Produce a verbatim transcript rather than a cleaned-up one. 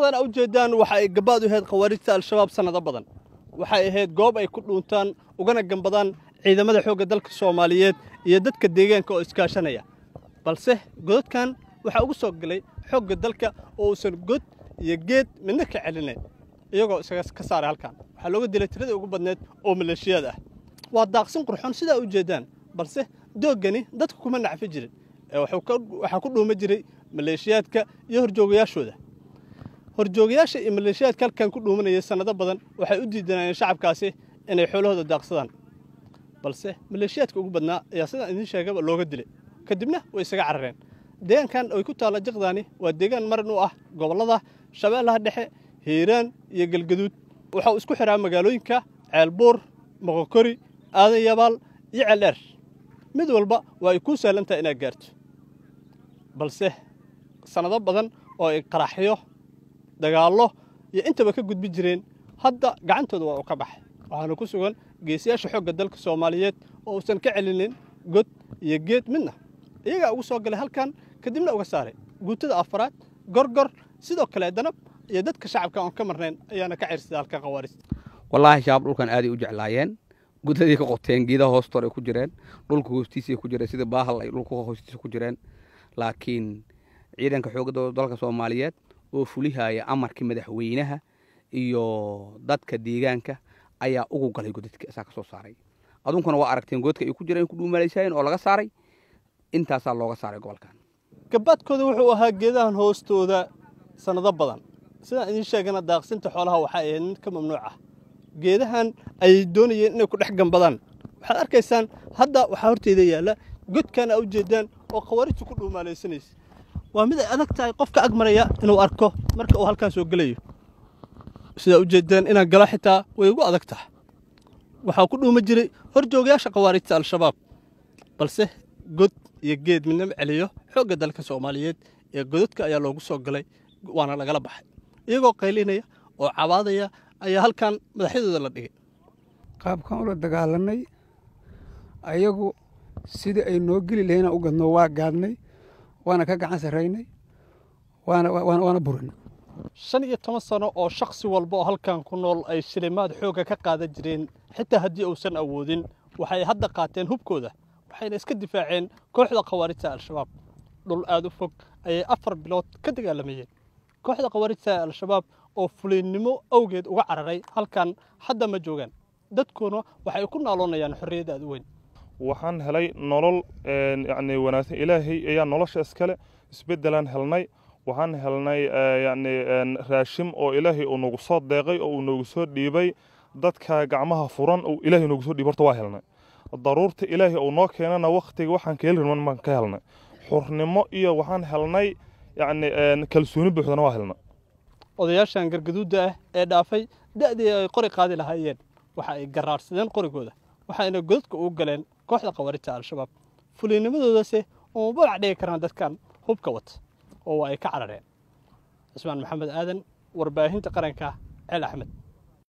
jaqdan u jeedaan waxa ay gabaad u ahayd khawaarijta al-shabaab sanado badan waxay ahayd goob ay ku dhuuntaan ugana gambadaan ciidamada xoogga dalka Soomaaliyeed iyo dadka deegaanka oo iskaashanaya balse godadkan waxa ugu soo galay xoogga dalka oo uusan god iyo geed midna ka celinay iyagoo isaga ka saaray halkan waxa looga dilay tirada ugu badneed oo maleeshiyad ah waa daaqsin qurxoon sida u jeedaan balse doogani dadku kuma nacfi jirin waxa ku dhuuma jiray maleeshiyadka iyo horjoogayaashooda horjoogayaasha iyo maleeshiyadka halkan ku dhuumanaya sanado badan waxay u diidanayeen shacabkaasi inay xoolahooda daaqsadaan balse maleeshiyadka ugu badnaa ayaa sida idin sheegaba looga dilay kadibna way isaga carareen deegaankan ay ku taala jaqdani waa deegaan maran u ah gobolada Shabeellaha Dhexe Hiiraan iyo Galgaduud waxa uu isku xiraa magaalooyinka Ceelbuur Moqokori Aadan Yabaal iyo Ceeldheer mid walba way ku saalantaa inaad gaarto balse sanado badan oo ay qaraxyo dagaallo iyo intaba ka gudbi jireen hadda gacantooda waa u ka baxay waxaana ku sugan geesiyaasha xoogga dalka Soomaaliyeed oo uusan ka celinin god iyo geed midna iyaga ugu soo galay halkan kadibna uga saaray guutada afraad gorgor sidoo kale danab iyo dadka shacabka aan ka marnayn ayaana ka cirsaday halka khawaarijta wallahi shaab dhulkan aad ay u jeclaayeen gudadii ka qoteen geedaha hoostood ay ku jireen dhulka hoostiisa ku jireen sida baahal ay dhulka hoostiisa ku jireen laakiin ciidanka xoogga dalka Soomaaliyeed oo fulihaya amarkii madaxweynaha iyo dadka deegaanka ayaa ugu galay godadka isaga soo saaray adunkuna waa aragteen godka ay ku jireen ku dhuumalayeen oo laga saaray intaas looga saaray gobolkan gabaadkooda wuxuu ahaa geedahan hoostooda sanado badan sida idin sheegana daaqsinta xoolaha waxa ay mid ka mamnuuc ah geedahan ay doonayeen inay ku dhex gambadaan waxaad arkaysaan hadda waxa horteeda yaala godkan u jeedaan oo khawaarijtu ku dhuumalaysanaysa waa mid ay adag tahay qofka ag maraya inuu arko marka uu halkaan soo galayo sida u jeedaan inaan gala xitaa way ugu adag tahay waxa ku dhuuma jiray horjoogayaasha khawaarijta al-shabaab balse god iyo geed midna celiyo xoogga dalka Soomaaliyeed ee godadka ayaa loogu soo galay waana lagala baxay iyagoo qaylinaya oo cabaadaya ayaa halkan madaxyadooda la dhigay qaabkan ula dagaalanay ayagu sidii ay noo geli lahayn u gadno waa gaadnay waana ka gacan sareynay waana waana burinay shan iyo toban sano oo shakhsi walba oo halkan ku nool ay shilimaad xoogga ka qaadan jireen xitaa haddii uusan awoodin waxay hadda qaateen hubkooda waxayna iska difaaceen kooxda khawaarijta al-shabaab dhul aad u fog ayay afar bilood ka dagaalamayeen kooxda khawaarijta al-shabaab oo fulinnimo awgeed uga cararay halkan hadda ma joogaan dadkuna waxay ku naaloonayaan xorriyad aad u weyn waxaan helay nolol yacni wanaagsan ilaahay ayaa nolosha iskale isbedelan helnay waxaan helnay yacni raashim oo ilaahay uu nagu soo deeqay oo uu nagu soo dhiibay dadka gacmaha furan oo ilaahay nagu soo dhiibay horta waa helnay daruurta ilaahay oo noo keenana waqtiga waxaan ka helin man ka helnay xurnimo iyo waxaan helnay yacni kalsooni buuxdana waa helnay odayaashan gargaduuda ah ee dhaafay da'dii ay qori qaadi lahaayeen waxa ay garaarsadeen qorigooda waxayna godadka u galeen kooxda khawaarijta al-shabaab fuliinimadoodase oo balac dhigi karaan dadkan hubka wata oo ay ka carareen Cismaan Maxamed Aadan warbaahinta qaranka Ceel Axmed